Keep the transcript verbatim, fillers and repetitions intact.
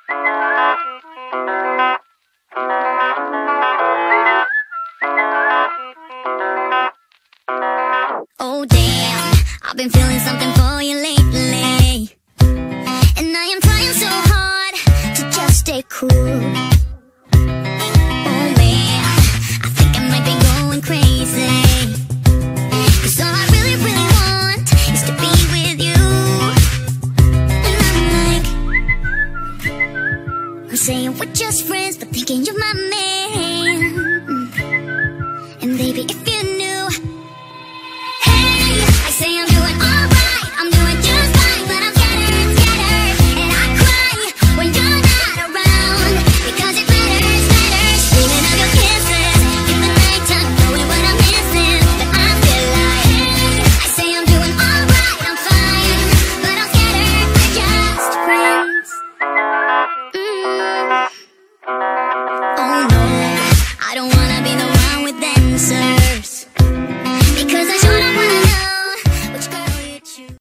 Oh damn, I've been feeling something for you lately, and I am trying so hard to just stay cool. Oh man, I think I might be going crazy, 'cause all I really, really want is to be with you. And I'm like, I'm saying we're just friends, but thinking you're my man.